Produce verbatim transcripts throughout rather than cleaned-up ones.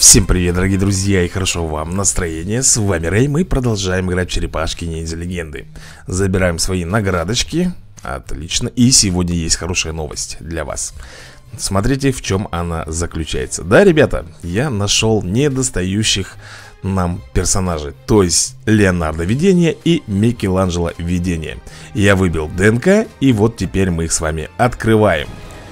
Всем привет, дорогие друзья, и хорошо вам настроение. С вами Рэй, мы продолжаем играть в черепашки ниндзя легенды. Забираем свои наградочки. Отлично, и сегодня есть хорошая новость для вас. Смотрите, в чем она заключается. Да, ребята, я нашел недостающих нам персонажей. То есть Леонардо видение и Микеланджело видение. Я выбил ДНК, и вот теперь мы их с вами открываем.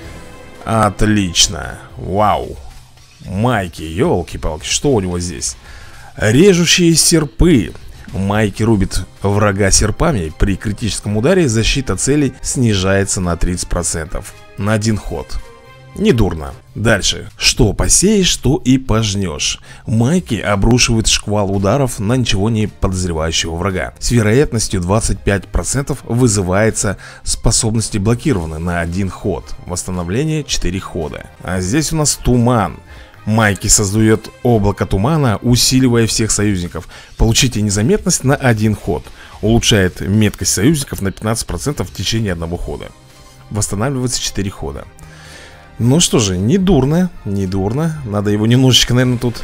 Отлично, вау. Майки, елки-палки, что у него здесь? Режущие серпы. Майки рубит врага серпами. При критическом ударе защита целей снижается на тридцать процентов. На один ход. Недурно. Дальше. Что посеешь, то и пожнешь. Майки обрушивают шквал ударов на ничего не подозревающего врага. С вероятностью двадцать пять процентов вызывается способности блокированы на один ход. Восстановление четыре хода. А здесь у нас туман. Майки создает облако тумана, усиливая всех союзников. Получите незаметность на один ход. Улучшает меткость союзников на пятнадцать процентов в течение одного хода. Восстанавливается четыре хода. Ну что же, не дурно, не дурно. Надо его немножечко, наверное, тут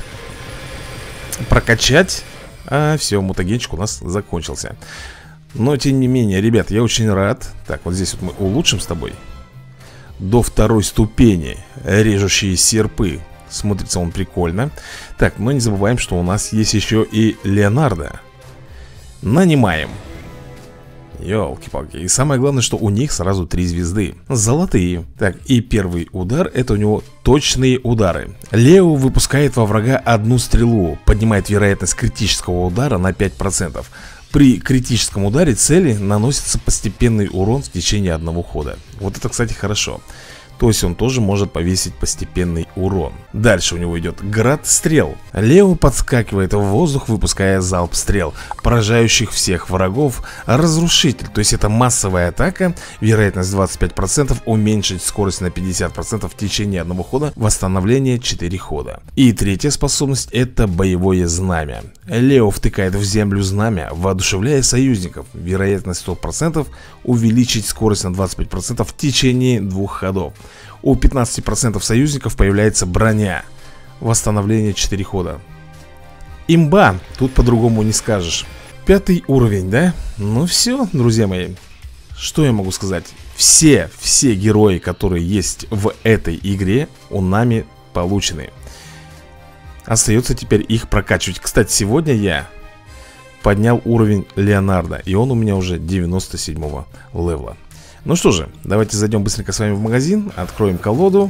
прокачать. А все, мутагенчик у нас закончился. Но тем не менее, ребят, я очень рад. Так, вот здесь вот мы улучшим с тобой. До второй ступени режущие серпы. Смотрится он прикольно. Так, но не забываем, что у нас есть еще и Леонардо. Нанимаем. Ёлки-палки. И самое главное, что у них сразу три звезды. Золотые. Так, и первый удар, это у него точные удары. Лео выпускает во врага одну стрелу. Поднимает вероятность критического удара на пять процентов. При критическом ударе цели наносится постепенный урон в течение одного хода. Вот это, кстати, хорошо. То есть он тоже может повесить постепенный урон. Дальше у него идет град стрел. Лео подскакивает в воздух, выпуская залп стрел, поражающих всех врагов. Разрушитель, то есть это массовая атака. Вероятность двадцать пять процентов, уменьшить скорость на пятьдесят процентов в течение одного хода. Восстановление четыре хода. И третья способность — это боевое знамя. Лео втыкает в землю знамя, воодушевляя союзников. Вероятность сто процентов, увеличить скорость на двадцать пять процентов в течение двух ходов. У пятнадцати процентов союзников появляется броня. Восстановление четыре хода. Имба, тут по-другому не скажешь. Пятый уровень, да? Ну все, друзья мои. Что я могу сказать? Все, все герои, которые есть в этой игре, у нами получены. Остается теперь их прокачивать. Кстати, сегодня я поднял уровень Леонардо, и он у меня уже девяносто седьмого левела. Ну что же, давайте зайдем быстренько с вами в магазин, откроем колоду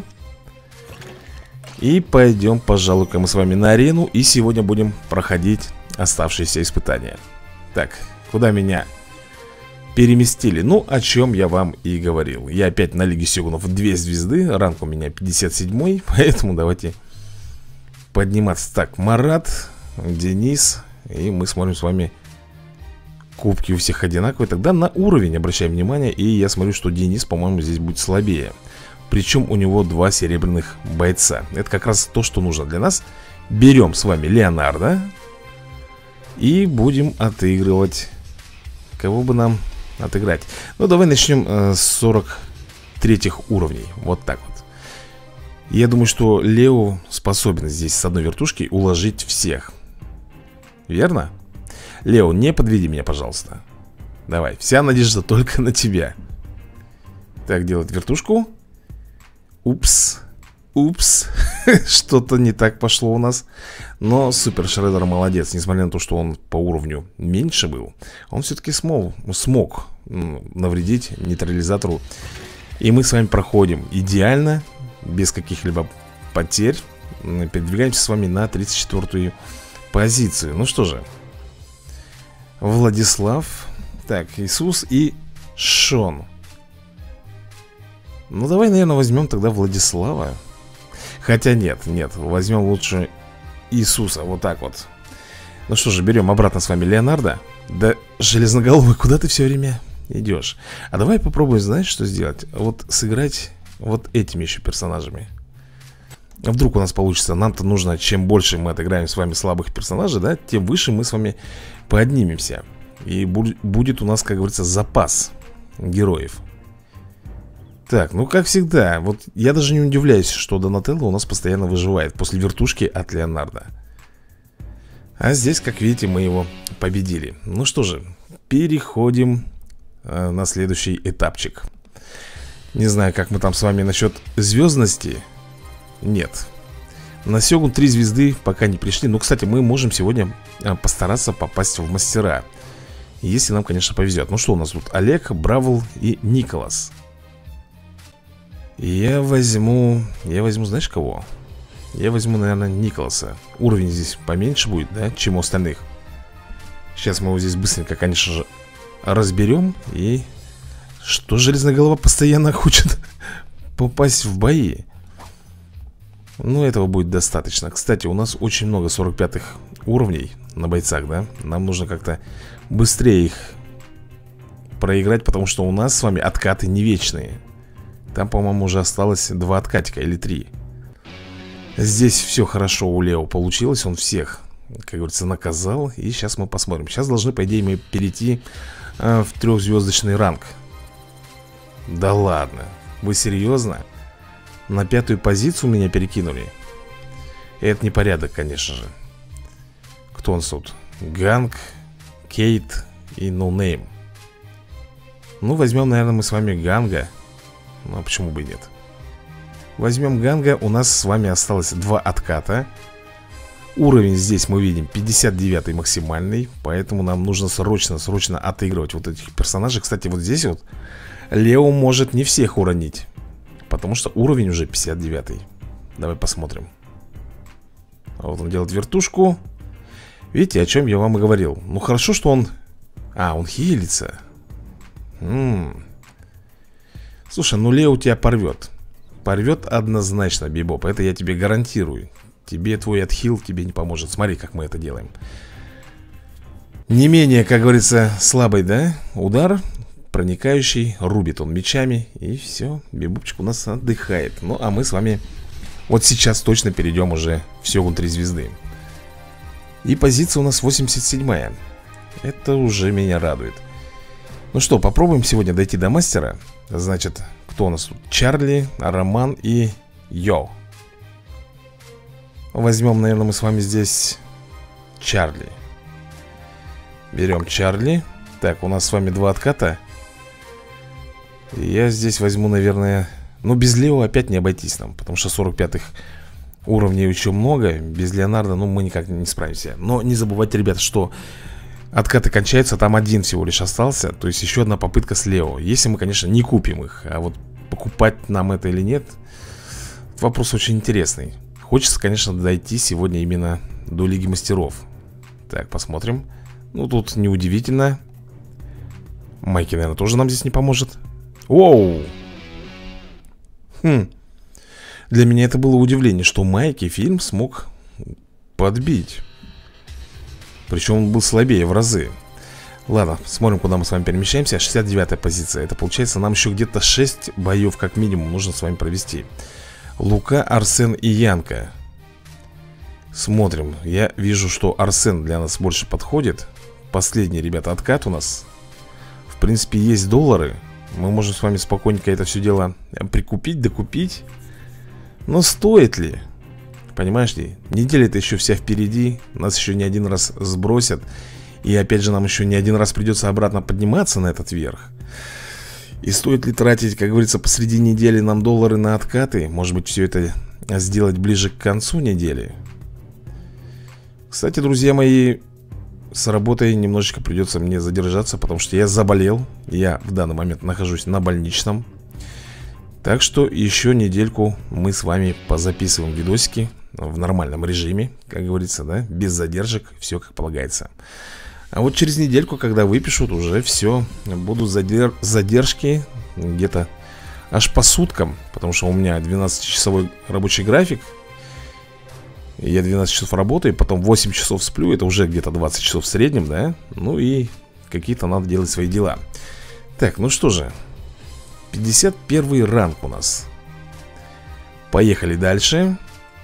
и пойдем, пожалуй-ка, мы с вами на арену. И сегодня будем проходить оставшиеся испытания. Так, куда меня переместили? Ну, о чем я вам и говорил. Я опять на Лиге Сёгунов две звезды, ранг у меня пятьдесят седьмой, поэтому давайте подниматься. Так, Марат, Денис, и мы смотрим с вами. Кубки у всех одинаковые. Тогда на уровень обращаем внимание. И я смотрю, что Денис, по-моему, здесь будет слабее. Причем у него два серебряных бойца. Это как раз то, что нужно для нас. Берем с вами Леонардо и будем отыгрывать. Кого бы нам отыграть? Ну, давай начнем э, с сорок третьих уровней. Вот так вот. Я думаю, что Лео способен здесь с одной вертушки уложить всех. Верно? Лео, не подведи меня, пожалуйста. Давай, вся надежда только на тебя. Так, делать вертушку. Упс. Упс. Что-то не так пошло у нас. Но Супер Шреддер молодец. Несмотря на то, что он по уровню меньше был, он все-таки смог, смог навредить нейтрализатору. И мы с вами проходим идеально, без каких-либо потерь. Передвигаемся с вами на тридцать четвёртую позицию. Ну что же, Владислав. Так, Иисус и Шон. Ну, давай, наверное, возьмем тогда Владислава. Хотя нет, нет, возьмем лучше Иисуса. Вот так вот. Ну что же, берем обратно с вами Леонардо. Да, железноголовый, куда ты все время идешь? А давай попробуем, знаешь, что сделать? Вот сыграть вот этими еще персонажами. Вдруг у нас получится. Нам-то нужно, чем больше мы отыграем с вами слабых персонажей, да, тем выше мы с вами поднимемся. И будет у нас, как говорится, запас героев. Так, ну как всегда. Вот я даже не удивляюсь, что Донателло у нас постоянно выживает после вертушки от Леонардо. А здесь, как видите, мы его победили. Ну что же, переходим э, на следующий этапчик. Не знаю, как мы там с вами насчет звездности. Нет. На Сёгун три звезды пока не пришли. Но, кстати, мы можем сегодня э, постараться попасть в мастера, если нам, конечно, повезет. Ну что у нас тут? Олег, Бравл и Николас. Я возьму... Я возьму, знаешь кого? Я возьму, наверное, Николаса. Уровень здесь поменьше будет, да, чем у остальных. Сейчас мы его здесь быстренько, конечно же, разберем. И... Что Железная Голова постоянно хочет попасть в бои? Ну, этого будет достаточно. Кстати, у нас очень много сорок пятых уровней на бойцах, да? Нам нужно как-то быстрее их проиграть, потому что у нас с вами откаты не вечные. Там, по-моему, уже осталось два откатика или три. Здесь все хорошо у Лео получилось. Он всех, как говорится, наказал. И сейчас мы посмотрим. Сейчас должны, по идее, мы перейти э, в трехзвездочный ранг. Да ладно, вы серьезно? На пятую позицию меня перекинули? Это не порядок, конечно же. Кто он тут? Ганг, Кейт и Ноунейм. Ну, возьмем, наверное, мы с вами Ганга. Ну, а почему бы и нет? Возьмем Ганга. У нас с вами осталось два отката. Уровень здесь мы видим пятьдесят девятый максимальный. Поэтому нам нужно срочно-срочно отыгрывать вот этих персонажей. Кстати, вот здесь вот Лео может не всех уронить, потому что уровень уже пятьдесят девятый. Давай посмотрим. Вот он делает вертушку. Видите, о чем я вам и говорил. Ну хорошо, что он... А, он хилится. М-м. Слушай, ну Лео тебя порвет. Порвет однозначно, Бибоп. Это я тебе гарантирую. Тебе твой отхил тебе не поможет. Смотри, как мы это делаем. Не менее, как говорится, слабый, да? Удар проникающий. Рубит он мечами. И все, Бибопчик у нас отдыхает. Ну, а мы с вами вот сейчас точно перейдем уже в Сёгун три звезды. И позиция у нас восемьдесят седьмая. Это уже меня радует. Ну что, попробуем сегодня дойти до мастера. Значит, кто у нас тут? Чарли, Роман и Йо. Возьмем, наверное, мы с вами здесь Чарли. Берем Чарли. Так, у нас с вами два отката. Я здесь возьму, наверное... Ну, без Лео опять не обойтись нам, потому что сорок пятых уровней еще много. Без Леонардо, ну, мы никак не справимся. Но не забывайте, ребята, что откаты кончаются, там один всего лишь остался. То есть еще одна попытка с Лео. Если мы, конечно, не купим их. А вот покупать нам это или нет, вопрос очень интересный. Хочется, конечно, дойти сегодня именно до Лиги Мастеров. Так, посмотрим. Ну, тут неудивительно. Майки, наверное, тоже нам здесь не поможет. Оу! Хм. Для меня это было удивление, что Майки фильм смог подбить. Причем он был слабее в разы. Ладно, смотрим, куда мы с вами перемещаемся. шестьдесят девятая позиция. Это получается, нам еще где-то шесть боев как минимум нужно с вами провести. Лука, Арсен и Янка. Смотрим. Я вижу, что Арсен для нас больше подходит. Последний, ребята, откат у нас. В принципе, есть доллары. Мы можем с вами спокойненько это все дело прикупить, докупить. Но стоит ли? Понимаешь ли? Неделя-то еще вся впереди. Нас еще не один раз сбросят. И опять же нам еще не один раз придется обратно подниматься на этот верх. И стоит ли тратить, как говорится, посреди недели нам доллары на откаты? Может быть, все это сделать ближе к концу недели? Кстати, друзья мои, с работой немножечко придется мне задержаться, потому что я заболел. Я в данный момент нахожусь на больничном. Так что еще недельку мы с вами позаписываем видосики в нормальном режиме, как говорится, да, без задержек, все как полагается. А вот через недельку, когда выпишут, уже все, будут задер... задержки где-то аж по суткам, потому что у меня двенадцатичасовой рабочий график. Я двенадцать часов работаю, потом восемь часов сплю, это уже где-то двадцать часов в среднем, да? Ну и какие-то надо делать свои дела. Так, ну что же, пятьдесят первый ранг у нас. Поехали дальше.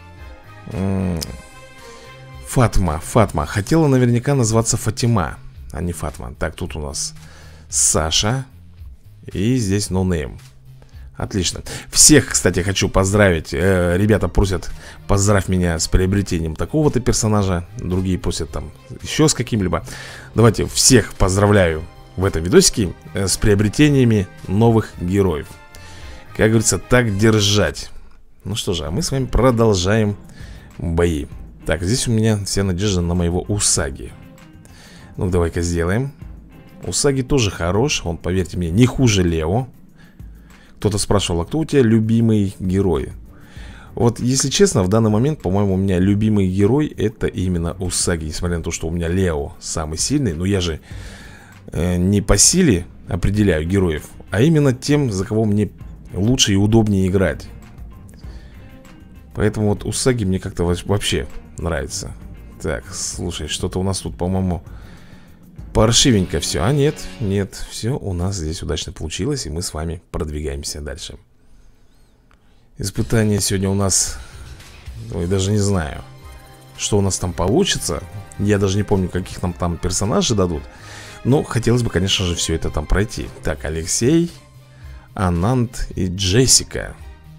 Фатма, Фатма. Хотела наверняка назваться Фатима, а не Фатма. Так, тут у нас Саша. И здесь ноунейм. Отлично. Всех, кстати, хочу поздравить. э, Ребята просят: поздравь меня с приобретением такого-то персонажа. Другие просят там еще с каким-либо. Давайте всех поздравляю в этом видосике э, с приобретениями новых героев. Как говорится, так держать. Ну что же, а мы с вами продолжаем бои. Так, здесь у меня вся надежда на моего Усаги. Ну, давай-ка сделаем. Усаги тоже хорош, он, поверьте мне, не хуже Лео. Кто-то спрашивал: а кто у тебя любимый герой? Вот, если честно, в данный момент, по-моему, у меня любимый герой это именно Усаги. Несмотря на то, что у меня Лео самый сильный. Но я же э, не по силе определяю героев, а именно тем, за кого мне лучше и удобнее играть. Поэтому вот Усаги мне как-то вообще нравится. Так, слушай, что-то у нас тут, по-моему, паршивенько все. А нет, нет, все у нас здесь удачно получилось. И мы с вами продвигаемся дальше. Испытание сегодня у нас... Ой, даже не знаю, что у нас там получится. Я даже не помню, каких нам там персонажей дадут. Но хотелось бы, конечно же, все это там пройти. Так, Алексей, Анант и Джессика.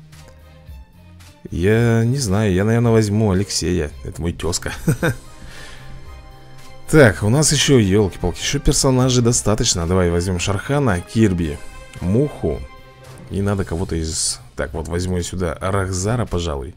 Я не знаю, я, наверное, возьму Алексея. Это мой тезка. Так, у нас еще, елки-палки, еще персонажей достаточно. Давай возьмем Шархана, Кирби, Муху. И надо кого-то из... Так, вот возьму я сюда Рахзара, пожалуй.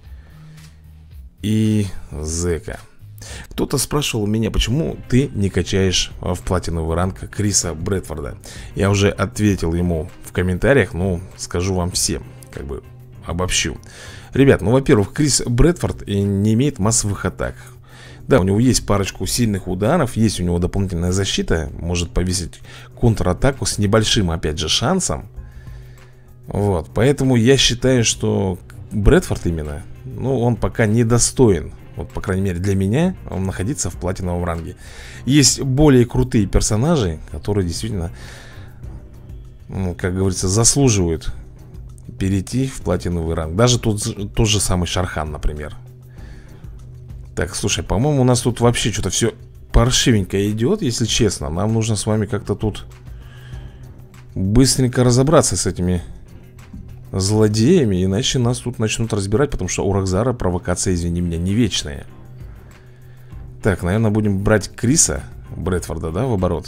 И Зека. Кто-то спрашивал меня, почему ты не качаешь в платиновый ранг Криса Брэдфорда. Я уже ответил ему в комментариях, но скажу вам всем, как бы обобщу. Ребят, ну, во-первых, Крис Брэдфорд не имеет массовых атак. Да, у него есть парочку сильных ударов, есть у него дополнительная защита, может повесить контратаку с небольшим, опять же, шансом. Вот, поэтому я считаю, что Брэдфорд именно, ну, он пока недостоин, вот, по крайней мере, для меня, он находится в платиновом ранге. Есть более крутые персонажи, которые действительно, ну, как говорится, заслуживают перейти в платиновый ранг. Даже тот, тот же самый Шархан, например. Так, слушай, по-моему, у нас тут вообще что-то все паршивенько идет, если честно. Нам нужно с вами как-то тут быстренько разобраться с этими злодеями, иначе нас тут начнут разбирать, потому что у Рахзара провокация, извини меня, не вечная. Так, наверное, будем брать Криса Брэдфорда, да, в оборот.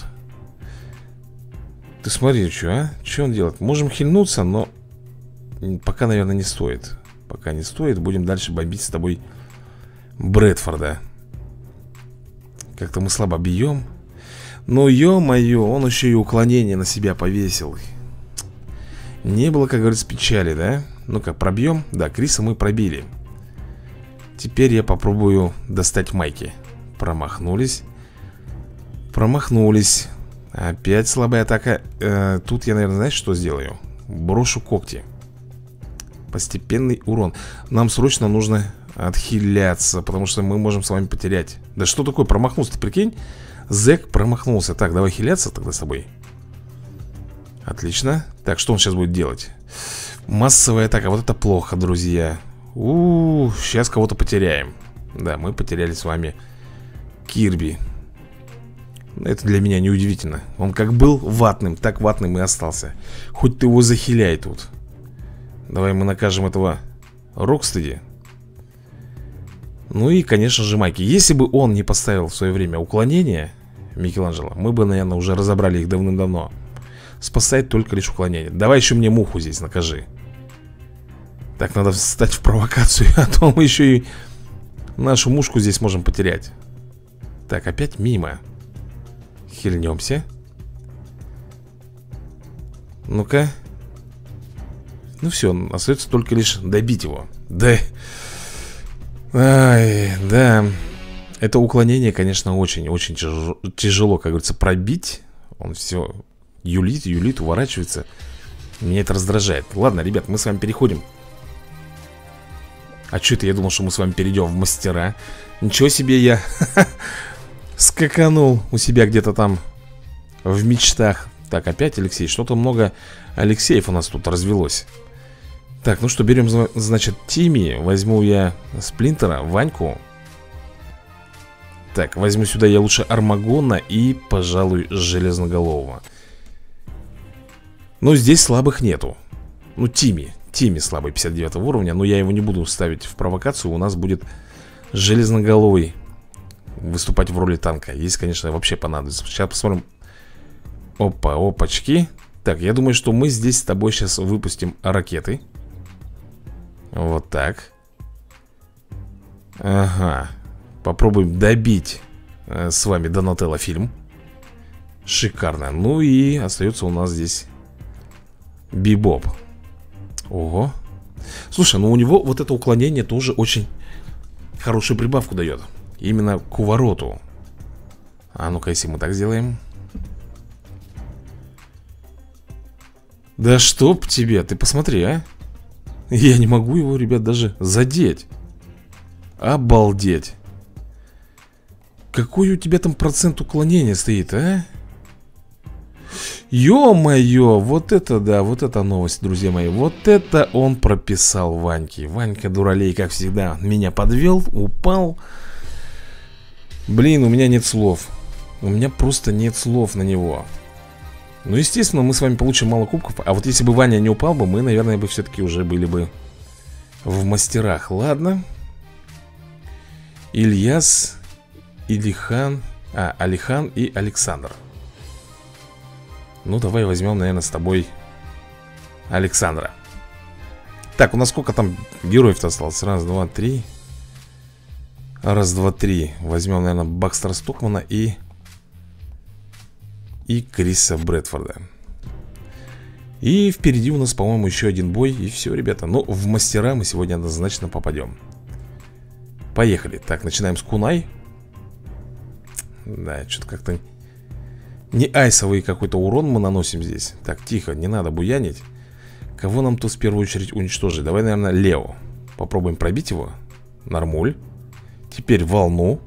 Ты смотри, что, а? Что он делает? Можем хильнуться, но пока, наверное, не стоит. Пока не стоит, будем дальше бомбить с тобой Брэдфорда. Как-то мы слабо бьем. Но, ё-моё, он еще и уклонение на себя повесил. Не было, как говорится, печали, да? Ну-ка, пробьем. Да, Криса мы пробили. Теперь я попробую достать майки. Промахнулись. Промахнулись. Опять слабая атака. э, Тут я, наверное, знаешь, что сделаю? Брошу когти. Постепенный урон. Нам срочно нужно отхиляться, потому что мы можем с вами потерять. Да что такое, промахнулся, ты прикинь? Зек промахнулся. Так, давай хиляться тогда с тобой. Отлично. Так, что он сейчас будет делать? Массовая атака, вот это плохо, друзья. У-у-у, сейчас кого-то потеряем. Да, мы потеряли с вами Кирби. Это для меня неудивительно. Он как был ватным, так ватным и остался. Хоть ты его захиляй тут. Давай мы накажем этого Рокстеди. Ну и, конечно же, майки. Если бы он не поставил в свое время уклонение, Микеланджело, мы бы, наверное, уже разобрали их давным-давно. Спасает только лишь уклонение. Давай еще мне муху здесь накажи. Так, надо встать в провокацию, а то мы еще и нашу мушку здесь можем потерять. Так, опять мимо. Хильнемся. Ну-ка. Ну все, остается только лишь добить его. Да. Ай, да. Это уклонение, конечно, очень-очень тяжело, тяжело, как говорится, пробить. Он все юлит, юлит, уворачивается. Меня это раздражает. Ладно, ребят, мы с вами переходим. А что это я думал, что мы с вами перейдем в мастера? Ничего себе, я скаканул у себя где-то там в мечтах. Так, опять Алексей. Что-то много Алексеев у нас тут развелось. Так, ну что, берем, значит, Тимми. Возьму я Сплинтера, Ваньку. Так, возьму сюда я лучше Армагона и, пожалуй, Железноголового. Но здесь слабых нету. Ну, Тимми. Тимми слабый пятьдесят девятого уровня. Но я его не буду ставить в провокацию. У нас будет железноголовый выступать в роли танка. Если, конечно, вообще понадобится. Сейчас посмотрим. Опа, опачки. Так, я думаю, что мы здесь с тобой сейчас выпустим ракеты. Вот так. Ага. Попробуем добить э, с вами Донателло фильм. Шикарно. Ну и остается у нас здесь Бибоп. Ого. Слушай, ну у него вот это уклонение тоже очень хорошую прибавку дает. Именно к увороту. А ну-ка, если мы так сделаем. Да чтоб тебе, ты посмотри, а. Я не могу его, ребят, даже задеть. Обалдеть. Какой у тебя там процент уклонения стоит, а? Ё-моё, вот это да, вот это новость, друзья мои. Вот это он прописал Ваньке. Ванька дуралей, как всегда, меня подвел, упал. Блин, у меня нет слов. У меня просто нет слов на него. Ну, естественно, мы с вами получим мало кубков. А вот если бы Ваня не упал бы, мы, наверное, бы все-таки уже были бы в мастерах. Ладно. Ильяс, Илихан, а, Алихан и Александр. Ну, давай возьмем, наверное, с тобой Александра. Так, у нас сколько там героев-то осталось? Раз, два, три. Раз, два, три. Возьмем, наверное, Бакстера Стокмана и... И Криса Брэдфорда. И впереди у нас, по-моему, еще один бой. И все, ребята. Ну, в мастера мы сегодня однозначно попадем. Поехали. Так, начинаем с кунай. Да, что-то как-то не айсовый какой-то урон мы наносим здесь. Так, тихо, не надо буянить. Кого нам тут в первую очередь уничтожить? Давай, наверное, Лео. Попробуем пробить его. Нормуль. Теперь волну.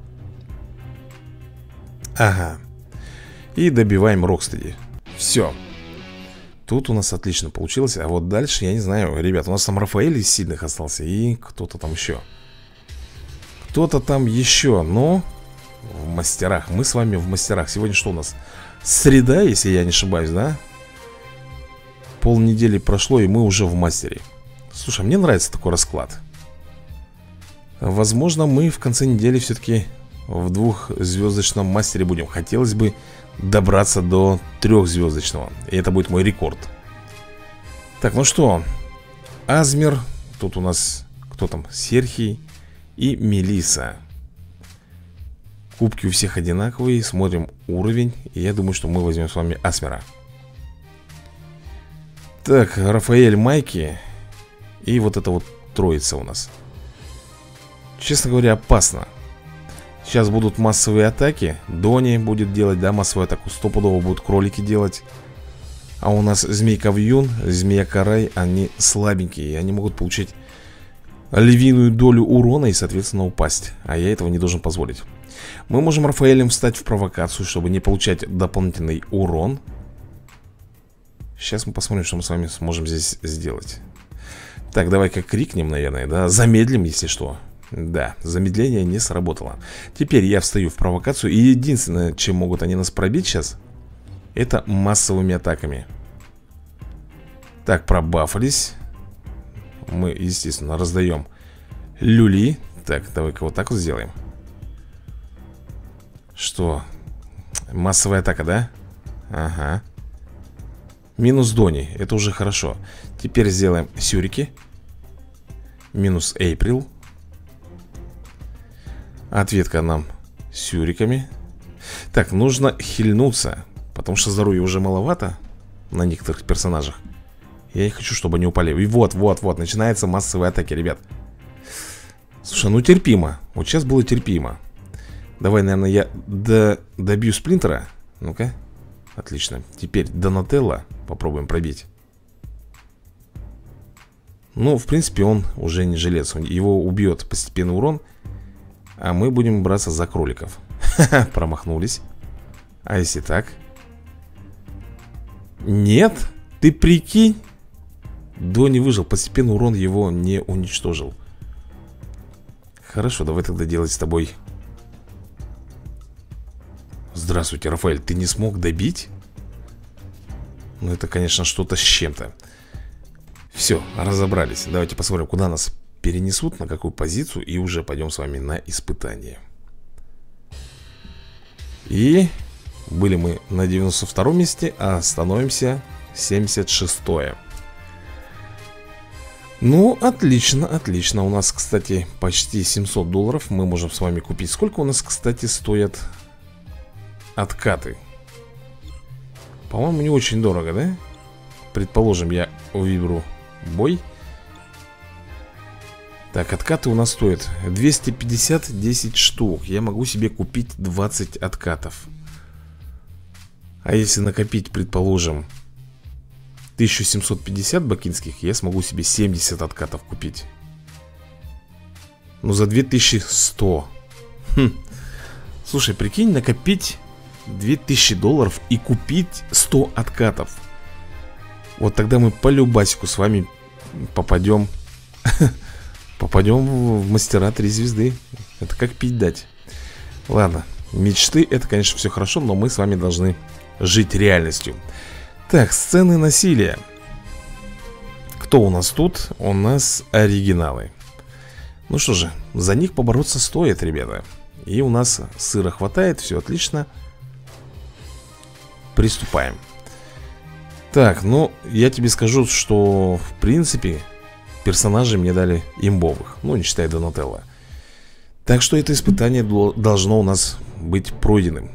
Ага. И добиваем Рокстеди. Все. Тут у нас отлично получилось. А вот дальше, я не знаю, ребят, у нас там Рафаэль из сильных остался. И кто-то там еще. Кто-то там еще, но в мастерах. Мы с вами в мастерах. Сегодня что у нас? Среда, если я не ошибаюсь, да? Полнедели прошло, и мы уже в мастере. Слушай, мне нравится такой расклад. Возможно, мы в конце недели все-таки в двухзвездочном мастере будем. Хотелось бы добраться до трехзвездочного. И это будет мой рекорд. Так, ну что, Азмер. Тут у нас, кто там? Серхий и Мелиса. Кубки у всех одинаковые. Смотрим уровень. И я думаю, что мы возьмем с вами Асмера. Так, Рафаэль, Майки. И вот это вот троица у нас. Честно говоря, опасно. Сейчас будут массовые атаки. Дони будет делать, да, массовую атаку. Стопудово будут кролики делать. А у нас Змейка Вьюн, Змея Карай, они слабенькие. И они могут получить львиную долю урона и, соответственно, упасть. А я этого не должен позволить. Мы можем Рафаэлем встать в провокацию, чтобы не получать дополнительный урон. Сейчас мы посмотрим, что мы с вами сможем здесь сделать. Так, давай-ка крикнем, наверное, да. Замедлим, если что. Да, замедление не сработало. Теперь я встаю в провокацию. И единственное, чем могут они нас пробить сейчас, это массовыми атаками. Так, пробафались. Мы, естественно, раздаем люли. Так, давай-ка вот так вот сделаем. Что? Массовая атака, да? Ага. Минус Дони, это уже хорошо. Теперь сделаем сюрики. Минус Эйприл. Ответка нам сюриками. Так, нужно хильнуться, потому что здоровья уже маловато на некоторых персонажах. Я не хочу, чтобы они упали. И вот, вот, вот, начинается массовые атаки, ребят. Слушай, ну терпимо. Вот сейчас было терпимо. Давай, наверное, я до... добью Сплинтера. Ну-ка. Отлично. Теперь Донателло попробуем пробить. Ну, в принципе, он уже не жилец. Его убьет постепенный урон. А мы будем браться за кроликов. Ха-ха, промахнулись. А если так? Нет, ты прикинь. Дони выжил, постепенный урон его не уничтожил. Хорошо, давай тогда делать с тобой. Здравствуйте, Рафаэль, ты не смог добить? Ну это, конечно, что-то с чем-то. Все, разобрались. Давайте посмотрим, куда нас перенесут, на какую позицию. И уже пойдем с вами на испытание. И были мы на девяносто втором месте, а становимся семьдесят шестое. Ну, отлично, отлично. У нас, кстати, почти семьсот долларов. Мы можем с вами купить. Сколько у нас, кстати, стоят откаты? По-моему, не очень дорого, да? Предположим, я выберу бой. Так, откаты у нас стоят двести пятьдесят, десять штук. Я могу себе купить двадцать откатов. А если накопить, предположим, тысячу семьсот пятьдесят бакинских, я смогу себе семьдесят откатов купить. Ну, за две тысячи сто. Хм. Слушай, прикинь, накопить две тысячи долларов и купить сто откатов. Вот тогда мы по любасику с вами попадем Попадем в мастера три звезды. Это как пить дать. Ладно, мечты, это, конечно, все хорошо, но мы с вами должны жить реальностью. Так, сцены насилия. Кто у нас тут? У нас оригиналы. Ну что же, за них побороться стоит, ребята. И у нас сыра хватает, все отлично. Приступаем. Так, ну, я тебе скажу, что, в принципе, персонажей мне дали имбовых. Ну, не считая Донателло. Так что это испытание должно у нас быть пройденным.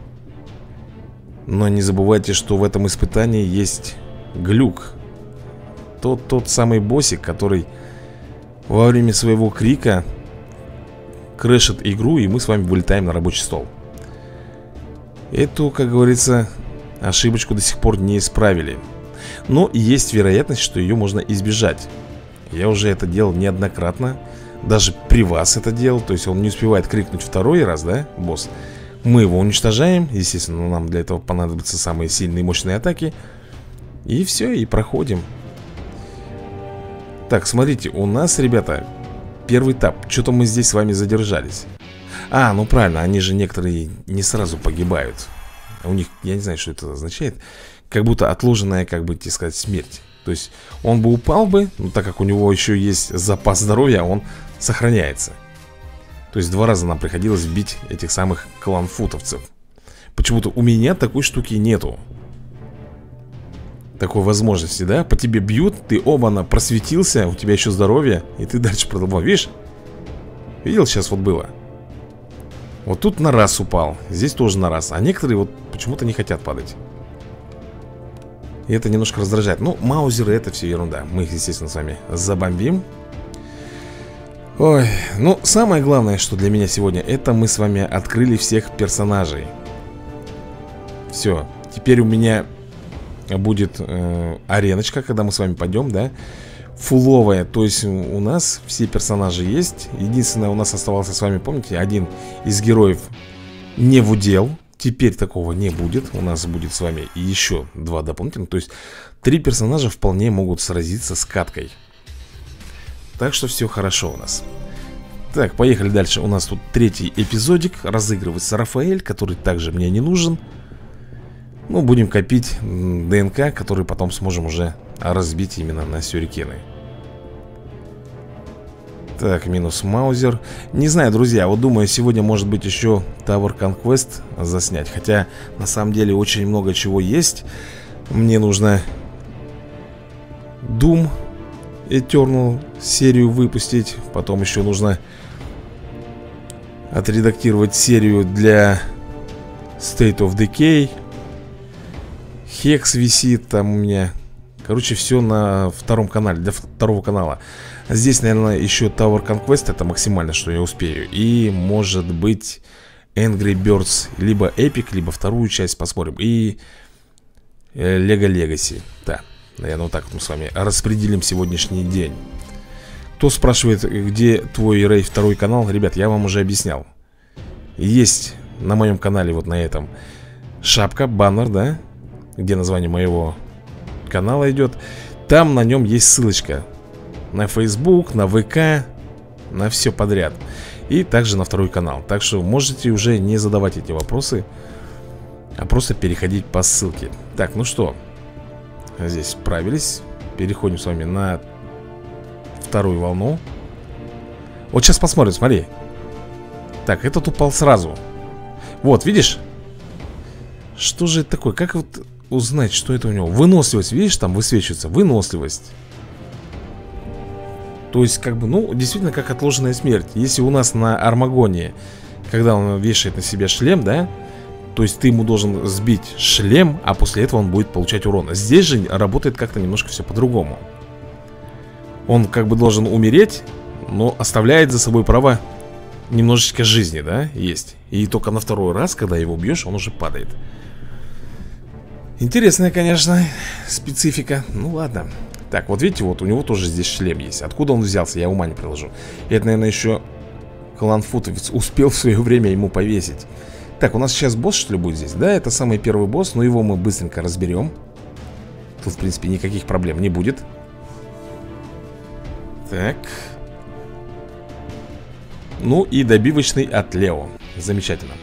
Но не забывайте, что в этом испытании есть глюк. Тот, тот самый боссик, который во время своего крика крэшит игру, и мы с вами вылетаем на рабочий стол. Эту, как говорится, ошибочку до сих пор не исправили. Но есть вероятность, что ее можно избежать. Я уже это делал неоднократно. Даже при вас это делал. То есть он не успевает крикнуть второй раз, да, босс? Мы его уничтожаем. Естественно, нам для этого понадобятся самые сильные и мощные атаки. И все, и проходим. Так, смотрите, у нас, ребята, первый этап. Что-то мы здесь с вами задержались. А, ну правильно, они же некоторые не сразу погибают. У них, я не знаю, что это означает. Как будто отложенная, как бы, так сказать, смерть. То есть он бы упал бы, но так как у него еще есть запас здоровья, он сохраняется. То есть два раза нам приходилось бить этих самых кланфутовцев. Почему-то у меня такой штуки нету. Такой возможности, да? По тебе бьют, ты оба-на просветился, у тебя еще здоровье, и ты дальше продолжал. Видишь? Видел, сейчас вот было. Вот тут на раз упал, здесь тоже на раз. А некоторые вот почему-то не хотят падать. И это немножко раздражает. Ну, маузеры, это все ерунда. Мы их, естественно, с вами забомбим. Ой, ну, самое главное, что для меня сегодня, это мы с вами открыли всех персонажей. Все, теперь у меня будет э, ареночка, когда мы с вами пойдем, да, фуловая. То есть у нас все персонажи есть. Единственное, у нас оставался с вами, помните, один из героев не в удел. Теперь такого не будет. У нас будет с вами еще два дополнительных. То есть три персонажа вполне могут сразиться с каткой. Так что все хорошо у нас. Так, поехали дальше. У нас тут третий эпизодик. Разыгрывается Рафаэль, который также мне не нужен. Ну, будем копить ДНК, который потом сможем уже разбить именно на сюрикены. Так, минус маузер. Не знаю, друзья, вот думаю, сегодня может быть еще Tower Conquest заснять. Хотя, на самом деле, очень много чего есть. Мне нужно Doom Eternal серию выпустить. Потом еще нужно отредактировать серию для State of Decay. Hex висит там у меня. Короче, все на втором канале, для второго канала. Здесь, наверное, еще Tower Conquest. Это максимально, что я успею. И, может быть, Angry Birds. Либо Epic, либо вторую часть посмотрим. И Lego Legacy. Да, наверное, вот так вот мы с вами распределим сегодняшний день. Кто спрашивает, где твой Рэй второй канал? Ребят, я вам уже объяснял. Есть на моем канале, вот на этом, шапка, баннер, да, где название моего канала идет. Там на нем есть ссылочка на Facebook, на ВК, на все подряд. И также на второй канал. Так что можете уже не задавать эти вопросы, а просто переходить по ссылке. Так, ну что, здесь справились. Переходим с вами на вторую волну. Вот сейчас посмотрим, смотри. Так, этот упал сразу. Вот, видишь? Что же это такое? Как вот узнать, что это у него? Выносливость, видишь, там высвечивается. Выносливость. То есть, как бы, ну, действительно, как отложенная смерть. Если у нас на Армагоне, когда он вешает на себя шлем, да, то есть ты ему должен сбить шлем, а после этого он будет получать урон. Здесь же работает как-то немножко все по-другому. Он как бы должен умереть, но оставляет за собой право немножечко жизни, да, есть. И только на второй раз, когда его бьешь, он уже падает. Интересная, конечно, специфика. Ну ладно. Так, вот видите, вот у него тоже здесь шлем есть. Откуда он взялся, я ума не приложу. И это, наверное, еще кланфутовец успел в свое время ему повесить. Так, у нас сейчас босс, что ли, будет здесь? Да, это самый первый босс, но его мы быстренько разберем. Тут, в принципе, никаких проблем не будет. Так. Ну и добивочный от Лео. Замечательно.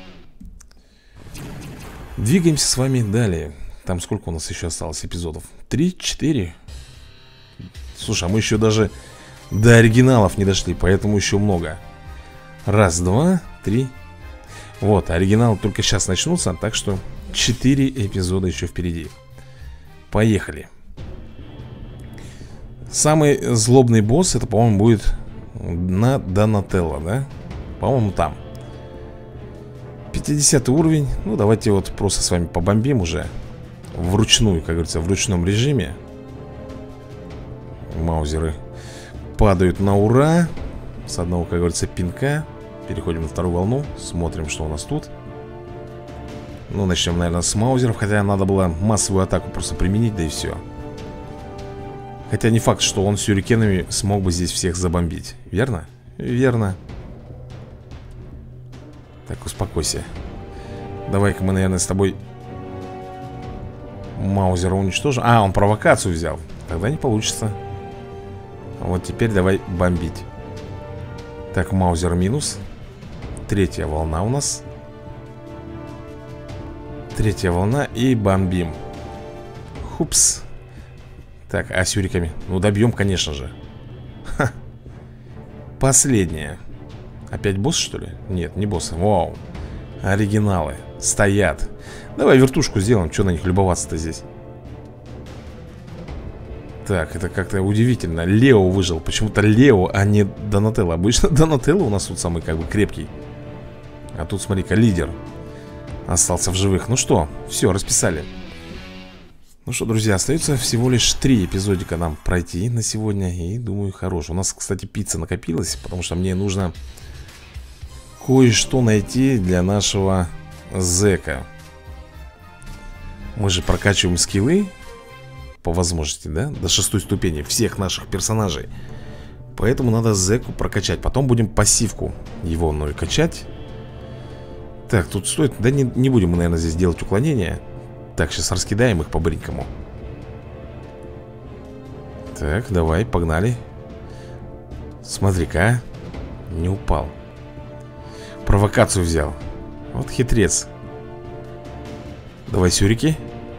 Двигаемся с вами далее. Там сколько у нас еще осталось эпизодов? Три-четыре. Слушай, а мы еще даже до оригиналов не дошли, поэтому еще много. Раз, два, три. Вот, оригиналы только сейчас начнутся, так что четыре эпизода еще впереди. Поехали. Самый злобный босс, это, по-моему, будет на Донателло, да? По-моему, там пятидесятый уровень. Ну, давайте вот просто с вами побомбим уже вручную, как говорится, в ручном режиме. Маузеры падают на ура. С одного, как говорится, пинка. Переходим на вторую волну. Смотрим, что у нас тут. Ну, начнем, наверное, с маузеров. Хотя надо было массовую атаку просто применить, да и все. Хотя не факт, что он с сюрикенами смог бы здесь всех забомбить. Верно? Верно. Так, успокойся. Давай-ка мы, наверное, с тобой маузера уничтожим. А, он провокацию взял. Тогда не получится. Вот теперь давай бомбить. Так, маузер минус. Третья волна у нас. Третья волна и бомбим. Хупс. Так, а сюриками? Ну, добьем, конечно же. Ха. Последняя. Опять босс, что ли? Нет, не боссы. Вау. Оригиналы. Стоят. Давай вертушку сделаем. Что на них любоваться-то здесь? Так, это как-то удивительно. Лео выжил. Почему-то Лео, а не Донателло. Обычно Донателло у нас тут самый как бы крепкий. А тут, смотри-ка, лидер остался в живых. Ну что, все, расписали. Ну что, друзья, остается всего лишь три эпизодика нам пройти на сегодня. И думаю, хорош. У нас, кстати, пицца накопилась, потому что мне нужно кое-что найти для нашего зэка. Мы же прокачиваем скиллы по возможности, да? До шестой ступени всех наших персонажей. Поэтому надо зэку прокачать. Потом будем пассивку его мной качать. Так, тут стоит... Да не, не будем мы, наверное, здесь делать уклонения. Так, сейчас раскидаем их по-быренькому. Так, давай, погнали. Смотри-ка, не упал. Провокацию взял. Вот хитрец. Давай сюрики.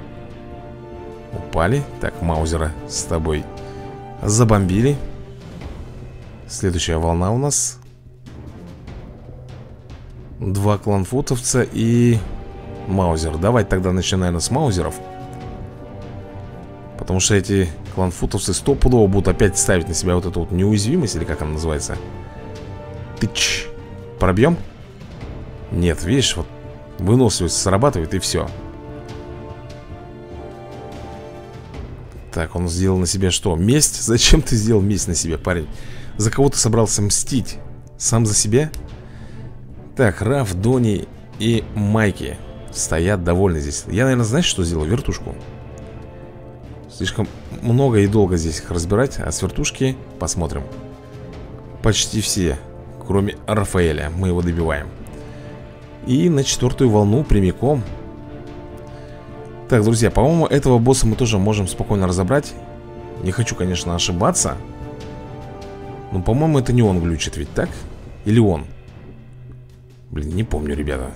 Упали. Так, маузера с тобой забомбили. Следующая волна у нас. Два кланфутовца и маузер. Давай тогда начнем, наверное, с маузеров. Потому что эти кланфутовцы стопудово будут опять ставить на себя вот эту вот неуязвимость, или как она называется. Тыч. Пробьем? Нет, видишь, вот выносливость срабатывает и все. Так, он сделал на себе что? Месть? Зачем ты сделал месть на себе, парень? За кого ты собрался мстить? Сам за себя? Так, Раф, Дони и Майки стоят довольны здесь. Я, наверное, знаешь, что сделал? Вертушку. Слишком много и долго здесь их разбирать. А с вертушки посмотрим. Почти все, кроме Рафаэля. Мы его добиваем. И на четвертую волну прямиком. Так, друзья, по-моему, этого босса мы тоже можем спокойно разобрать. Не хочу, конечно, ошибаться. Но, по-моему, это не он глючит, ведь так? Или он? Блин, не помню, ребята.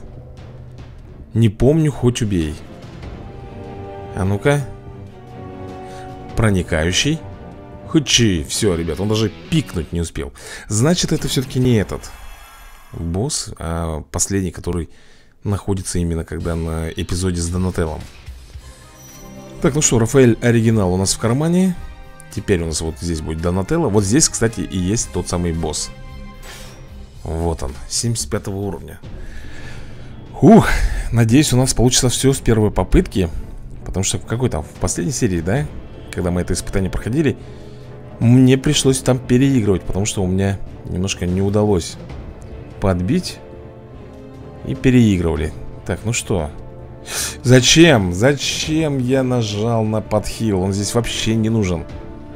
Не помню, хоть убей. А ну-ка. проникающий. Хучи, все, ребят, он даже пикнуть не успел. Значит, это все-таки не этот босс, а последний, который находится именно когда на эпизоде с Донателлом. Так, ну что, Рафаэль оригинал у нас в кармане. Теперь у нас вот здесь будет Донателло. Вот здесь, кстати, и есть тот самый босс. Вот он, семьдесят пятого уровня. Ух, надеюсь, у нас получится все с первой попытки. Потому что в какой там, в последней серии, да, когда мы это испытание проходили, мне пришлось там переигрывать, потому что у меня немножко не удалось подбить. И переигрывали. Так, ну что? Зачем? Зачем я нажал на подхил? Он здесь вообще не нужен.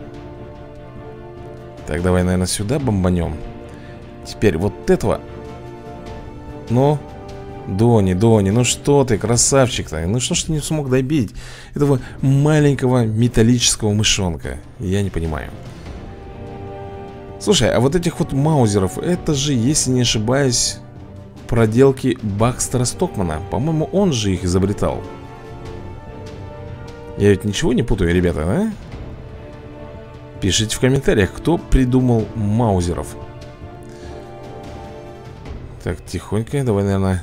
Так, давай, наверное, сюда бомбанем. Теперь вот этого. Ну, Дони, Дони, ну что ты, красавчик-то? Ну что ж ты не смог добить этого маленького металлического мышонка? Я не понимаю. Слушай, а вот этих вот маузеров, это же, если не ошибаюсь, проделки Бакстера Стокмана. По-моему, он же их изобретал. Я ведь ничего не путаю, ребята, да? Пишите в комментариях, кто придумал маузеров. Так, тихонько, давай, наверное,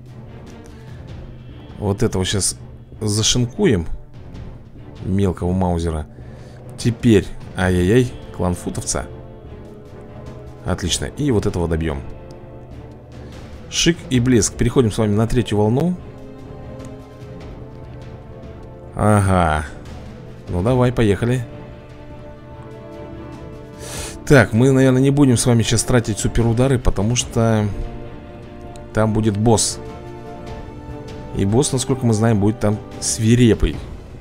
вот этого сейчас зашинкуем. Мелкого маузера. Теперь, ай-яй-яй, клан футовца. Отлично, и вот этого добьем. Шик и блеск. Переходим с вами на третью волну. Ага. Ну давай, поехали. Так, мы, наверное, не будем с вами сейчас тратить суперудары, потому что там будет босс. И босс, насколько мы знаем, будет там свирепый.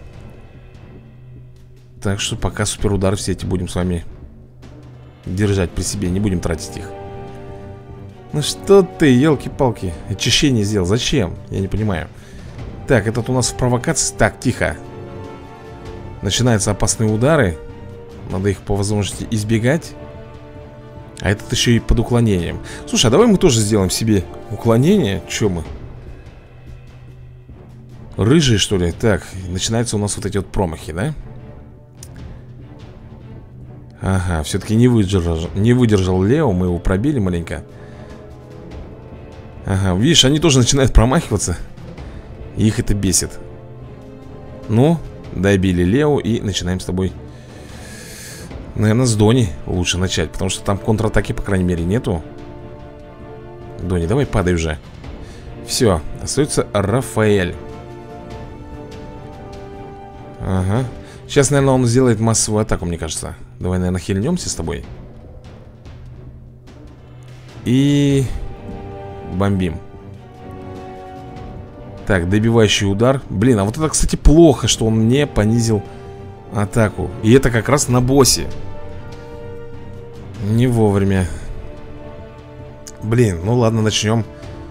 Так что пока суперудары все эти будем с вами держать при себе, не будем тратить их. Ну что ты, елки-палки, очищение сделал, зачем? Я не понимаю. Так, этот у нас в провокации. Так, тихо. Начинаются опасные удары. Надо их по возможности избегать. А этот еще и под уклонением. Слушай, а давай мы тоже сделаем себе уклонение. Че мы? Рыжие, что ли? Так, начинаются у нас вот эти вот промахи, да? Ага, все-таки не выдержал, не выдержал Лео. Мы его пробили маленько. Ага, видишь, они тоже начинают промахиваться. И их это бесит. Ну, добили Лео и начинаем с тобой. Наверное, с Дони лучше начать, потому что там контратаки, по крайней мере, нету. Дони, давай падай уже. Все, остается Рафаэль. Ага. Сейчас, наверное, он сделает массовую атаку, мне кажется. Давай, наверное, хильнемся с тобой. И бомбим. Так, добивающий удар. Блин, а вот это, кстати, плохо, что он не понизил атаку. И это как раз на боссе. Не вовремя. Блин, ну ладно, начнем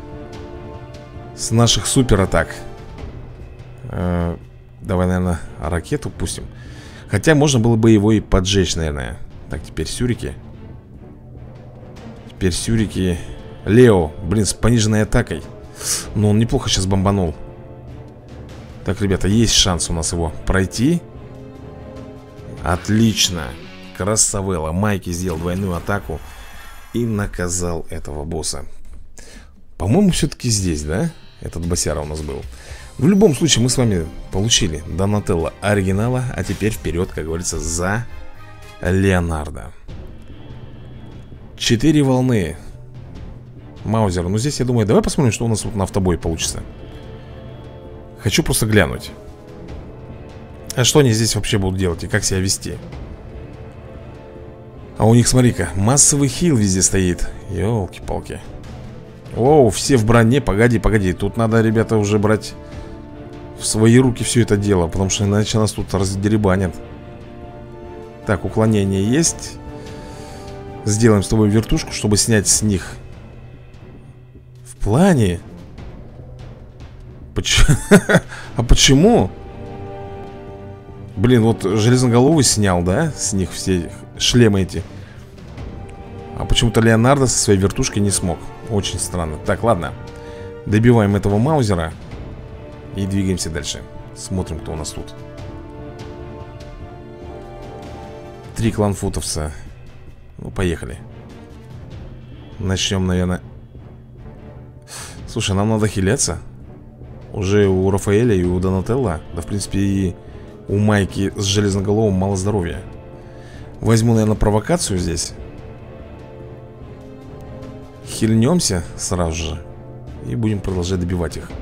с наших супер атак. э, Давай, наверное, ракету пустим. Хотя можно было бы его и поджечь, наверное. Так, теперь сюрики. Теперь сюрики. Лео, блин, с пониженной атакой. Но он неплохо сейчас бомбанул. Так, ребята, есть шанс у нас его пройти. Отлично. Красавелла. Майки сделал двойную атаку и наказал этого босса. По-моему, все-таки здесь, да? Этот боссяра у нас был. В любом случае, мы с вами получили Донателло оригинала. А теперь вперед, как говорится, за Леонардо. Четыре волны. Маузер. Ну, здесь, я думаю, давай посмотрим, что у нас вот на автобой получится. Хочу просто глянуть. А что они здесь вообще будут делать и как себя вести? А у них, смотри-ка, массовый хил везде стоит. Ёлки-палки. Оу, все в броне. Погоди, погоди. Тут надо, ребята, уже брать в свои руки все это дело, потому что иначе нас тут раздеребанят. Так, уклонение есть. Сделаем с тобой вертушку, чтобы снять с них. В плане? Почему? А почему? Блин, вот железноголовый снял, да? С них все шлемы эти. А почему-то Леонардо со своей вертушкой не смог. Очень странно. Так, ладно. Добиваем этого маузера и двигаемся дальше. Смотрим, кто у нас тут. Три кланфутовца. Ну, поехали. Начнем, наверное. Слушай, нам надо хиляться. Уже у Рафаэля и у Донателла, да, в принципе, и у Майки с Железноголовым мало здоровья. Возьму, наверное, провокацию здесь. Хильнемся сразу же и будем продолжать добивать их.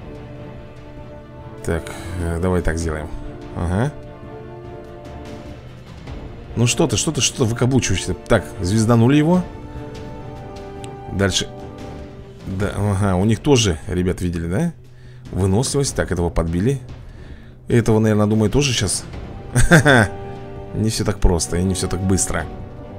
Так, давай так сделаем. Ага. Ну что ты, что ты, что ты выкаблучиваешься? Так, звезданули его. Дальше. Да, ага, у них тоже, ребят, видели, да? Выносливость, так, этого подбили. Этого, наверное, думаю, тоже сейчас. Ха-ха. Не все так просто и не все так быстро.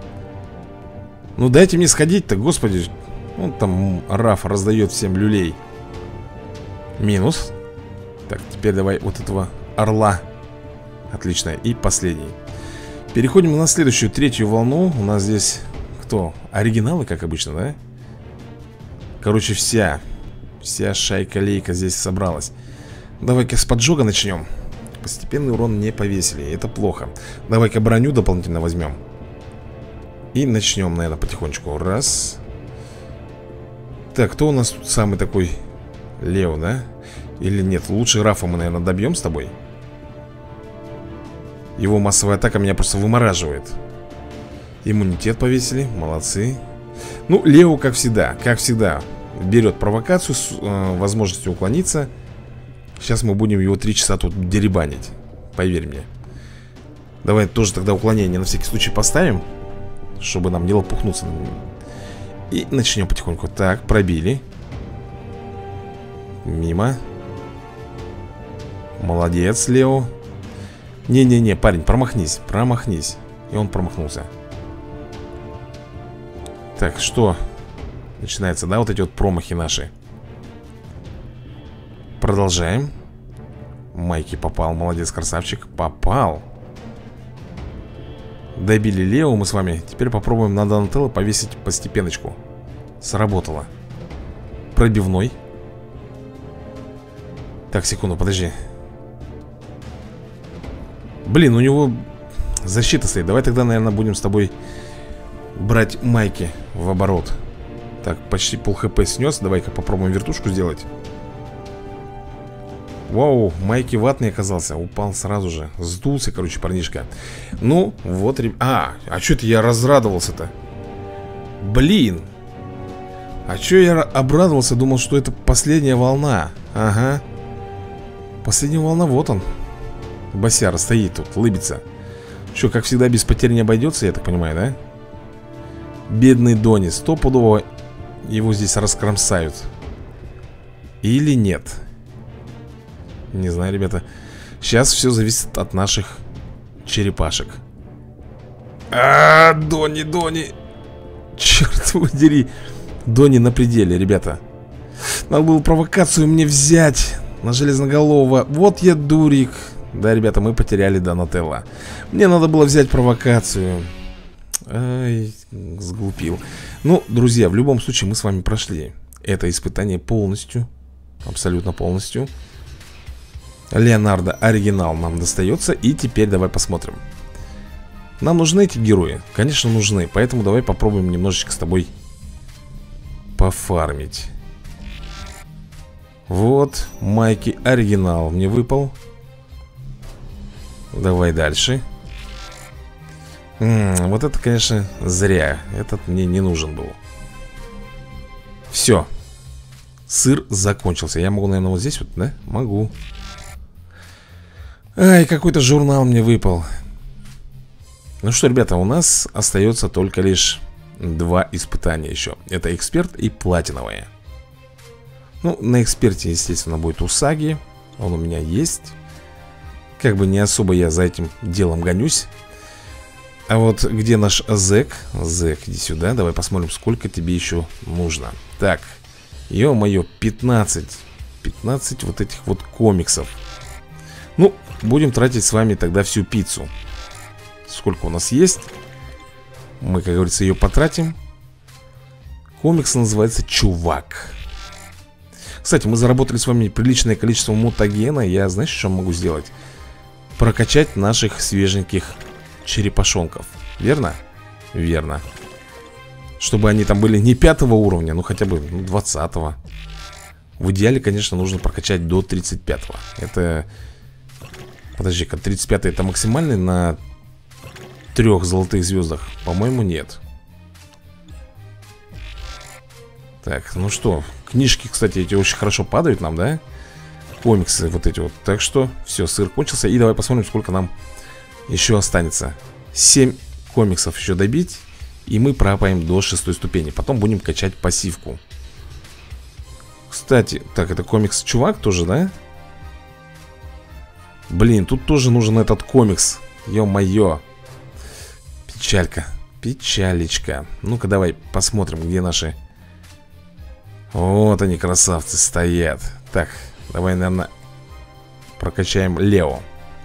Ну дайте мне сходить-то, господи. Он там Раф раздает всем люлей. Минус. Так, теперь давай вот этого орла. Отлично, и последний. Переходим на следующую, третью волну. У нас здесь кто? Оригиналы, как обычно, да? Короче, вся Вся шайка-лейка здесь собралась. Давай-ка с поджога начнем. Постепенный урон не повесили, это плохо. Давай-ка броню дополнительно возьмем. И начнем, наверное, потихонечку. Раз. Так, кто у нас тут самый такой? Лео, да? Или нет? Лучше Рафа мы, наверное, добьем с тобой. Его массовая атака меня просто вымораживает. Иммунитет повесили, молодцы. Ну, Лео, как всегда, как всегда берет провокацию с э, возможностью уклониться. Сейчас мы будем его три часа тут деребанить. Поверь мне. Давай тоже тогда уклонение на всякий случай поставим, чтобы нам не лопухнуться. И начнем потихоньку. Так, пробили. Мимо. Молодец, Лео. Не-не-не, парень, промахнись, промахнись. И он промахнулся. Так, что? Начинается, да, вот эти вот промахи наши. Продолжаем. Майки попал, молодец, красавчик. Попал. Добили Лео мы с вами. Теперь попробуем на Донателло повесить постепеночку. Сработало. Пробивной. Так, секунду, подожди. Блин, у него защита стоит. Давай тогда, наверное, будем с тобой брать Майки в оборот. Так, почти пол хп снес. Давай-ка попробуем вертушку сделать. Вау, Майки ватный оказался. Упал сразу же. Сдулся, короче, парнишка. Ну, вот, ребят. А, а что это я разрадовался-то? Блин. А что я обрадовался? Думал, что это последняя волна. Ага. Последняя волна, вот он. Босяра стоит тут, лыбится. Что, как всегда, без потерь не обойдется, я так понимаю, да? Бедный Дони, стопудово его здесь раскромсают. Или нет? Не знаю, ребята. Сейчас все зависит от наших черепашек. А, Дони, Дони. Черт удери. Дони на пределе, ребята. Надо было провокацию мне взять на Железноголового. Вот я дурик. Да, ребята, мы потеряли Донателло. Мне надо было взять провокацию. Ай, сглупил. Ну, друзья, в любом случае мы с вами прошли это испытание полностью. Абсолютно полностью. Леонардо оригинал нам достается. И теперь давай посмотрим. Нам нужны эти герои? Конечно, нужны. Поэтому давай попробуем немножечко с тобой пофармить. Вот, Майки оригинал мне выпал. Давай дальше. М -м, Вот это, конечно, зря. Этот мне не нужен был. Все. Сыр закончился. Я могу, наверное, вот здесь вот, да? Могу. Ай, какой-то журнал мне выпал. Ну что, ребята, у нас остается только лишь два испытания еще. Это эксперт и платиновое. Ну, на эксперте, естественно, будет Усаги. Он у меня есть. Как бы не особо я за этим делом гонюсь. А вот где наш Зэк? Зэк, иди сюда, давай посмотрим, сколько тебе еще нужно. Так, ё-моё, пятнадцать. пятнадцать вот этих вот комиксов. Ну, будем тратить с вами тогда всю пиццу. Сколько у нас есть? Мы, как говорится, ее потратим. Комикс называется «Чувак». Кстати, мы заработали с вами приличное количество мутагена. Я, знаешь, что могу сделать? Прокачать наших свеженьких черепашонков. Верно? Верно. Чтобы они там были не пятого уровня, ну хотя бы ну, двадцатого. В идеале, конечно, нужно прокачать до тридцать пятого. Это... Подожди-ка, тридцать пятый это максимальный на трех золотых звездах? По-моему, нет. Так, ну что, книжки, кстати, эти очень хорошо падают нам, да? Комиксы вот эти вот. Так что, все, сыр кончился. И давай посмотрим, сколько нам еще останется. семь комиксов еще добить, и мы пропаем до шестой ступени. Потом будем качать пассивку. Кстати, так, это комикс-чувак тоже, да? Блин, тут тоже нужен этот комикс. Ё-моё. Печалька, печалечка. Ну-ка, давай посмотрим, где наши... Вот они, красавцы, стоят. Так, давай, наверное, прокачаем Лео.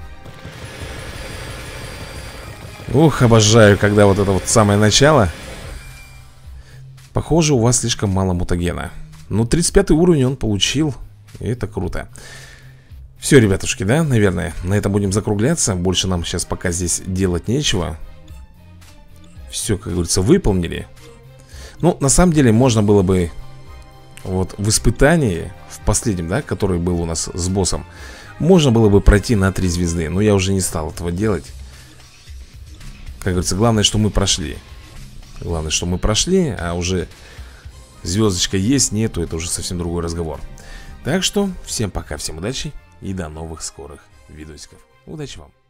Ух, обожаю, когда вот это вот самое начало. Похоже, у вас слишком мало мутагена. Ну, тридцать пятый уровень он получил. И это круто. Все, ребятушки, да, наверное, на этом будем закругляться. Больше нам сейчас пока здесь делать нечего. Все, как говорится, выполнили. Ну, на самом деле, можно было бы вот в испытании, в последнем, да, который был у нас с боссом, можно было бы пройти на три звезды. Но я уже не стал этого делать. Как говорится, главное, что мы прошли. Главное, что мы прошли, а уже звездочка есть, нету, это уже совсем другой разговор. Так что, всем пока, всем удачи и до новых скорых видосиков. Удачи вам!